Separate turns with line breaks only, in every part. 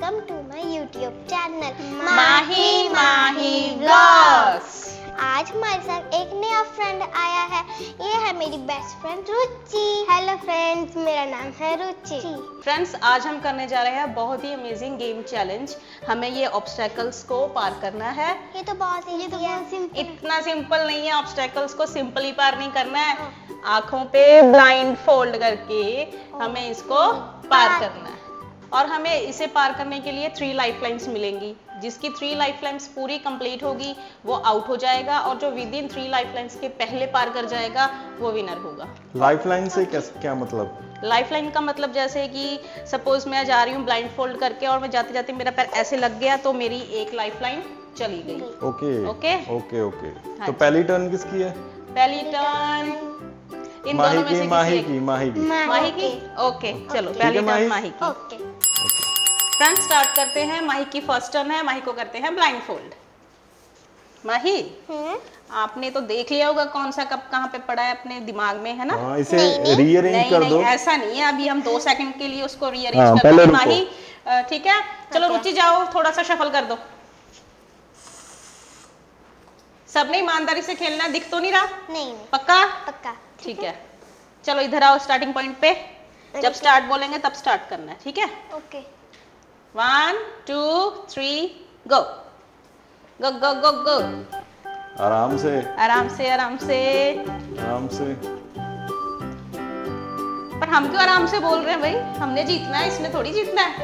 Welcome to my YouTube channel
Mahi Mahi vlogs.
आज हमारे साथ एक नया फ्रेंड आया है। ये है मेरी best friend Ruchi. Hello friends, मेरा नाम है रुचि।
फ्रेंड्स, आज हम करने जा रहे हैं बहुत ही अमेजिंग गेम चैलेंज। हमें ये ऑब्स्टेकल्स को पार करना है।
ये तो बहुत सिंपल।
इतना सिंपल नहीं है, ऑब्स्टेकल्स को सिंपली पार नहीं करना है। आंखों पे ब्लाइंड फोल्ड करके हमें इसको पार करना है। और हमें इसे पार करने के लिए 3 लाइफलाइंस मिलेंगी। जिसकी 3 लाइफलाइंस पूरी कंप्लीट होगी वो आउट हो जाएगा, और जो विद इन 3 लाइफलाइंस के पहले पार कर जाएगा वो विनर होगा।
लाइफलाइन से क्या मतलब?
लाइफलाइन का मतलब जैसे कि सपोज मैं जा रही हूँ ब्लाइंड फोल्ड करके और मैं जाते जाते मेरा पैर ऐसे लग गया तो मेरी एक लाइफलाइन चली गई।
Okay
okay
okay okay.
हाँ
तो पहली टर्न किसकी है?
पहली टर्न इन दोनों में से माही की। ओके चलो, पहली टर्न माही की।
ओके
फ्रेंड्स, स्टार्ट करते हैं। माही की फर्स्ट टर्न है। माही को करते हैं ब्लाइंड फोल्ड। माही, आपने तो देख लिया होगा कौन सा कप कहाँ पे पड़ा है अपने दिमाग में, है ना?
इसे रीअरेंज कर दो।
ऐसा नहीं है, अभी हम 2 सेकंड के लिए उसको रीअरेंज कर देंगे। माही ठीक है, चलो रुचि जाओ, थोड़ा सा शफल कर दो। सबने ईमानदारी से खेलना है, दिख तो नहीं रहा?
नहीं।
पक्का?
पक्का।
ठीक है, चलो इधर आओ स्टार्टिंग पॉइंट पे। जब स्टार्ट बोलेंगे तब स्टार्ट करना है, ठीक है?
Okay.
1 2 3 go go go go go.
आराम से
आराम से आराम से
आराम से।
पर हम क्यों आराम से बोल रहे हैं भाई? हमने जीतना है, इसने थोड़ी जीतना है।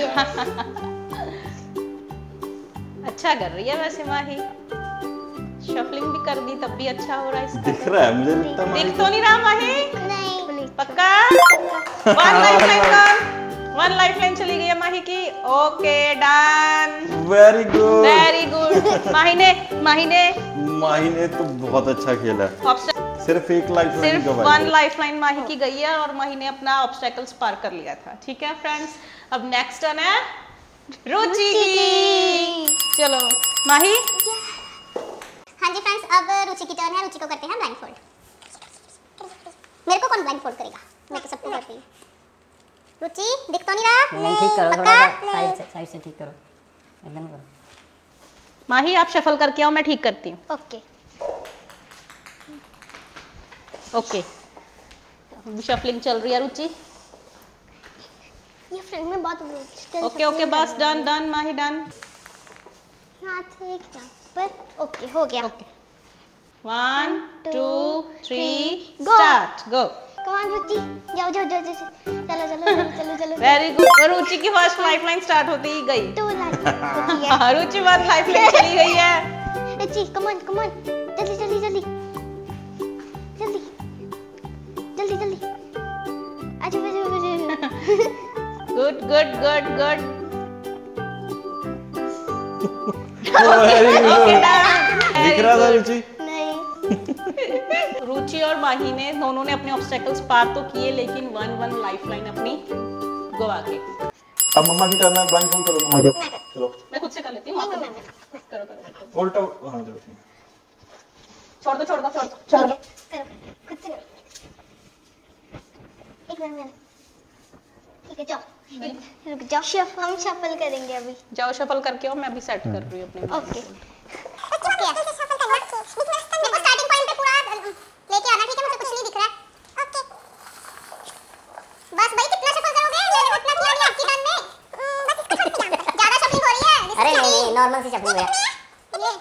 अच्छा कर रही है वैसे माही, शफलिंग भी कर दी तब भी अच्छा हो रहा है इसका।
दिख रहा है मुझे,
दिख तो नहीं रहा माही?
नहीं।
पक्का? 1 लाइफलाइन चली गई है माही की। Okay done,
very good
very good. Mahi ने
तो बहुत अच्छा खेला। सिर्फ 1 लाइफलाइन,
सिर्फ 1 लाइफलाइन माही की गई है और माही ने अपना ऑब्स्टेकल्स पार कर लिया था। ठीक है फ्रेंड्स, अब नेक्स्ट टर्न है रुचि की। चलो माही।
हाँ जी फ्रेंड्स, अब रुचि की टर्न है। रुचि को करते हैं ब्लाइंड फोल्ड। मेरे को कौन ब्लाइंड फोल्ड करेगा? मैं तो सबको करती हूँ। रुचि, दिख तो नहीं रहा?
नहीं, ठीक करो, थोड़ा साइड से ठीक करो, एकदम करो।
माही आप शफल करके आओ, मैं ठीक करती हूँ।
ओके
ओके, शफलिंग चल रही है रुचि।
ये फ्रेंड में बहुत
ओके ओके, बस डन डन माही डन।
हाथ एक यहाँ पर। ओके, हो गया।
Okay 1 2 3 start go.
Come on Ruchi, जाओ जाओ जाओ जाओ। चलो।
Very good. रुचि की फर्स्ट लाइफलाइन स्टार्ट होते ही गई।
2 लाइफलाइन।
रुचि 1 लाइफलाइन चली गई है।
रुचि कम ऑन जल्दी। आजो।
Good good good good.
दिख रहा था रुचि?
रुचि और माही ने दोनों ने अपने ऑब्स्टेकल्स पार तो किए, लेकिन 1 लाइफलाइन अपनी गवा के।
अब मम्मा की टर्न है। ब्लाइंड फोल्ड करो मम्मा को। चलो
मैं खुद से कर लेती हूँ। करो
उल्टा। हां चलो,
छोड़ दो
करो खुद से करो। एक मिनट। ठीक है, जाओ रुक जाओ। हम शफल करेंगे अभी।
जाओ शफल करके आओ, मैं अभी सेट कर रही हूँ अपने।
ओके स्टार्टिंग पॉइंट पे पूरा लेके आना, ठीक है? मुझे कुछ नहीं दिख रहा है। ओके बस भाई, कितना शफल करोगे? मैंने उतना किया नहीं आपकी टर्न में। बस इसको छोड़ के जाना, ज्यादा शफलिंग हो रही है।
अरे नहीं, नॉर्मल सी शफलिंग है
ये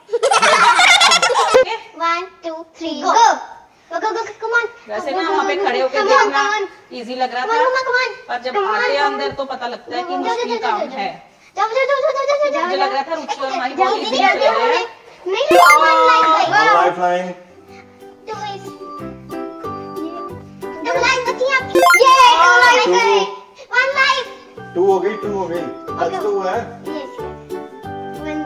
100। 1 2 3 गो। Come on.
वैसे ना वहाँ पे खड़े होकर देखना इजी लग रहा था, पर जब आते अंदर तो पता लगता है कि मुश्किल काम है।
जाओ।
मुझे लग रहा था रुचि और माही बहुत इजी चल रहे हैं।
नहीं, 1
लाइफलाइन।
2 लाइन बची आपकी। ये 2 लाइन करे। 1 लाइफ।
2 हो गई। आज तो हुआ है।
यस 1।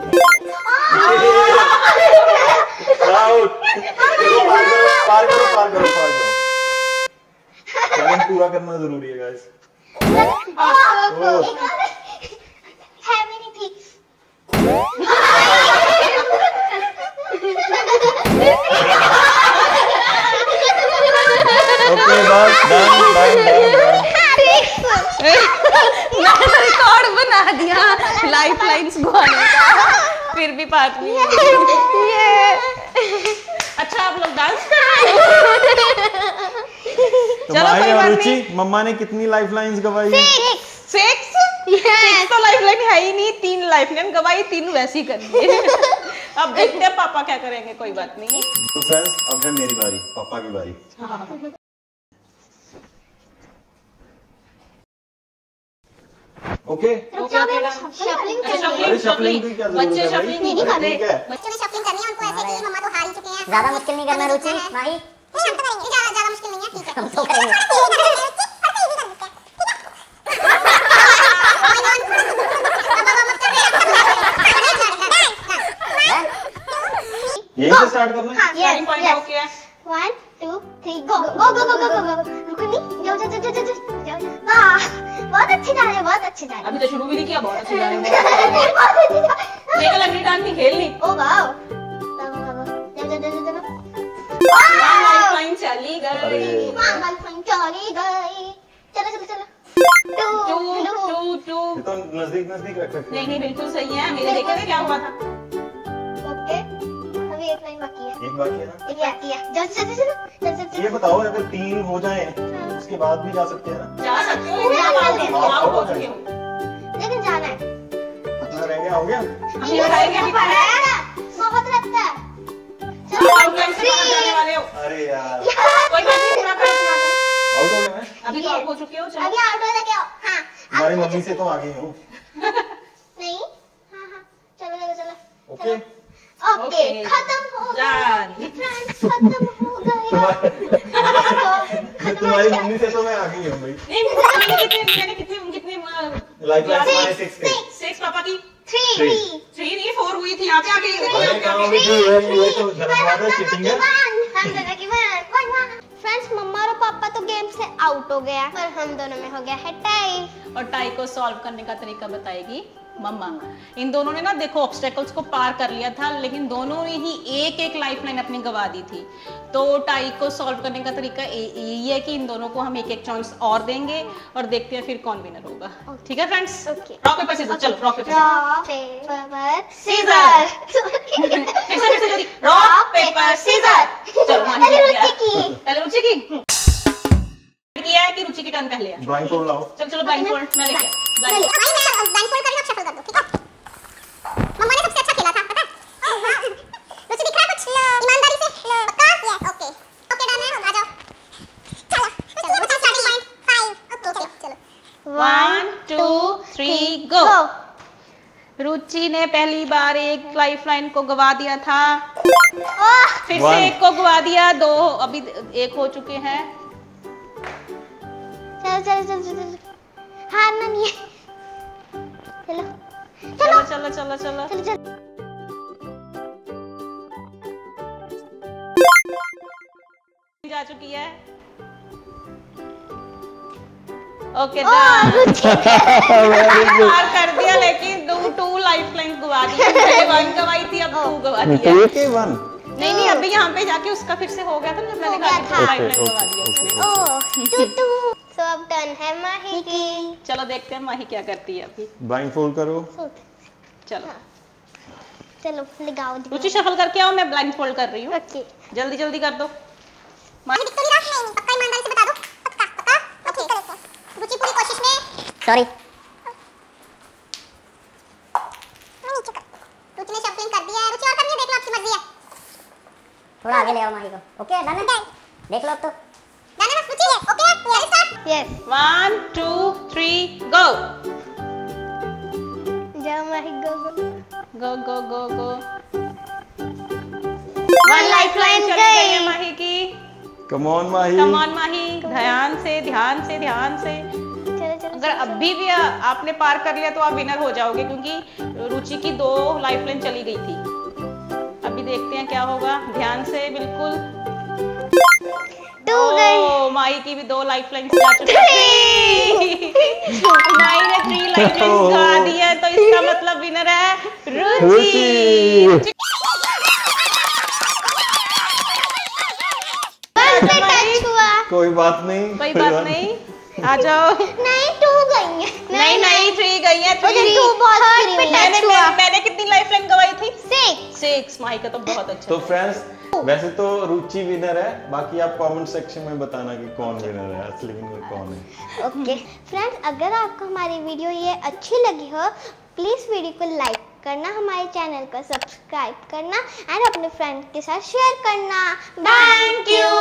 आउट। पार करो। चैलेंज पूरा करना जरूरी है गाइस।
है मेरी थी।
ओके बस डन।
रिकॉर्ड बना बना दिया लाइफ लाइन्स गवाने का, फिर भी पार्ट नहीं हुआ। ये अच्छा आप लोग डांस कर रहे हो।
तो
चलो
माही
कोई
और
बात
रुचि,
नहीं।
मम्मा ने कितनी लाइफ लाइन्स गवाई है?
6 तो लाइफ लाइन है ही नहीं, 3 लाइफ लाइन गवाई, 3 वैसी कर दिए। अब देखते हैं पापा क्या करेंगे, कोई बात नहीं।
तो फ्रेंड्स अब है मेरी बारी, पापा की बारी। ओके
शफलिंग
अरे शफलिंग की क्या जरूरत
बच्चे
है भाई?
शफलिंग नहीं करते।
ठीक है।
बच्चों ने शफलिंग करनी है, उनको ऐसे कि मम्मा तो हार ही चुके हैं।
ज्यादा मुश्किल नहीं करना रुचि, माही
नहीं हम तो करेंगे, ज्यादा मुश्किल नहीं है, ठीक है।
हम तो करेंगे।
यहीं से स्टार्ट करना है?
Starting point हो गया।
1 2 3 go go go go go गो। रुको नहीं, जाओ जाओ जाओ जाओ जाओ। वाह बहुत अच्छे जा रहे हैं, बहुत अच्छे जा रहे हैं।
अभी तो शुरू भी नहीं किया, बहुत अच्छी जा रही है।
बहुत अच्छे जा रहे हैं।
देखो लंगड़ी डांस खेलनी।
ओ वाओ जाओ जाओ जाओ जाओ।
लाइफ लाइन चली
अरे
गई।
चली गई। चलो चलो चलो।
2
ये तो नजदीक नजदीक रख सकते
नहीं नहीं बिल्कुल सही है, मेरे देखे थे क्या हुआ था।
ओके अभी एक लाइन बाकी है।
हैं। एक बाकी है ना?
एक आती है। चलो चलो चलो चलो
ये बताओ अगर 3 हो जाए उसके बाद भी जा सकते हैं ना?
जा सकते हो,
पूरा कर लेते हैं।
आउट हो चुके हो।
लेकिन जाना है।
कितना रह गया? हो गया?
हम ये बताएंगे अभी
बहुत लगता है।
चलो आउटलाइन से बाहर जाने वाले हो।
अरे यार
कोई बात नहीं, पूरा करना है।
आउट हो गया मैं?
अभी तो आउट हो चुके हो। चलो
अभी आउट हो गए हो। हाँ
हमारी मम्मी से तो आगे हूँ।
नहीं हाँ हाँ चलो चलो चलो।
ओके
ओके खत्म हो गया।
जान।
फ्रेंड्स खत्म हो गया।
तुम्हारी मम्मी से तो मैं आगे ही हूँ भाई।
नहीं मैंने कितने
लाइफ लाइन हमारे 6 थे।
6 पापा की
3
3 नहीं 4 हुई थी, यहाँ पे आ गई।
अरे कहाँ हुई थी? ये तो धर्मादा चीटिंग है।
फ्रेंड्स मम्मा और पापा तो गेम से आउट हो गया और हम दोनों में हो गया है टाई।
और टाई को सॉल्व करने का तरीका बताएगी मम्मा। इन दोनों ने ना देखो ऑब्स्टेकल्स को पार कर लिया था, लेकिन दोनों ने ही एक एक लाइफ लाइन अपनी गवा दी थी। तो टाई को सॉल्व करने का तरीका यही है कि इन दोनों को हम एक एक चांस और देंगे और देखते हैं फिर कौन विनर होगा। ठीक है friends?
Okay
rock paper scissor, चलो rock paper
scissor
rock paper scissor. चलो
पहले रुचि की।
पहले रुचि की किया है कि रुचि की टर्न पहले है?
ब्लाइंड फोल्ड लाओ।
चलो चलो ब्लाइंड फोल्ड मैं लेके
भाई मैं ब्लाइंड फोल्ड करके अब शफल कर दो, ठीक है? मम्मा ने सबसे अच्छा खेला था, पता है? रुचि दिख रहा है कुछ? ईमानदारी से पक्का? यस ओके ओके डन है, आ जाओ। चलो चलो रुचि स्टार्टिंग पॉइंट 5। ओके चलो
1 2 3 गो। रुचि ने पहली बार एक लाइफ लाइन को गवा दिया था, फिर से
1
एक को गवा दिया, 2 अभी 1 हो चुके हैं।
चलो चलो चलो चलो हारना नहीं है। चलो
चलो चलो चलो चलो
चलो चलो
जा चुकी है। Okay done. पार कर दिया, लेकिन 2 लाइफ लाइन गवा दी। 1 गवाई थी, अब 2 गवा दिया।
ओके 1
नहीं अभी यहाँ पे जाके उसका फिर से हो गया था ना, जब मैंने कहा कि 2 लाइफ लाइन गवा दिया उसने।
ओ टू सो अब टर्न है माही की।
चलो देखते हैं माही क्या करती है अभी।
ब्लाइंड फोल्ड करो।
चलो
चलो लगाओ
रुचि शफल करके आओ, मैं ब्लाइंड फोल्ड कर रही हूँ।
ओके
जल्दी जल्दी कर दो।
माही दिख तो नहीं रहा। नहीं पक्का ईमानदारी से बता दो। पक्का पक्का ओके करेक्ट है। रुचि पूरी कोशिश में।
सॉरी
नीचे कर। रुचि ने शफलिंग कर दिया है। रुचि और करनी है, देख लो आपकी मर्जी है।
थोड़ा आगे ले आओ माही को। ओके डन है, देख लो अब तो।
डन है बस रुचि है। Okay ready start. Yes
1 2 3 go
जाओ माही गो गो
गो गो गो गो।
1 लाइफ लाइन
चली गई है
गई।
माही की।
Come on Mahi.
Come on माही, ध्यान से ध्यान से ध्यान से।
चलो चलो
अगर अभी भी आपने पार कर लिया तो आप विनर हो जाओगे, क्योंकि रुचि की 2 लाइफ लाइन चली गई थी। अभी देखते हैं क्या होगा, ध्यान से बिल्कुल।
2 गई।
ओ माही की भी 2 लाइफ लाइन जा चुकी है। माही ने 3 लाइफ लाइन गा दी है, तो इसका मतलब विनर है रुचि।
बस से टच हुआ।
कोई बात नहीं।
कोई बात नहीं, आ जाओ।
नहीं 2 गई है।
नहीं नहीं 3 गई है 3
2 बॉल्स गिरी हुई हैं।
मैंने कितनी लाइफलाइन गवाई थी
6।
6। माइका तो बहुत अच्छा
तो फ्रेंड्स वैसे तो रुचि विनर है, बाकी आप कमेंट सेक्शन में बताना कि कौन विनर है, असली विनर कौन है।
ओके फ्रेंड्स, अगर आपको हमारी वीडियो ये अच्छी लगी हो प्लीज़ वीडियो को लाइक करना, हमारे चैनल को सब्सक्राइब करना एंड अपने फ्रेंड के साथ शेयर करना। Thank you.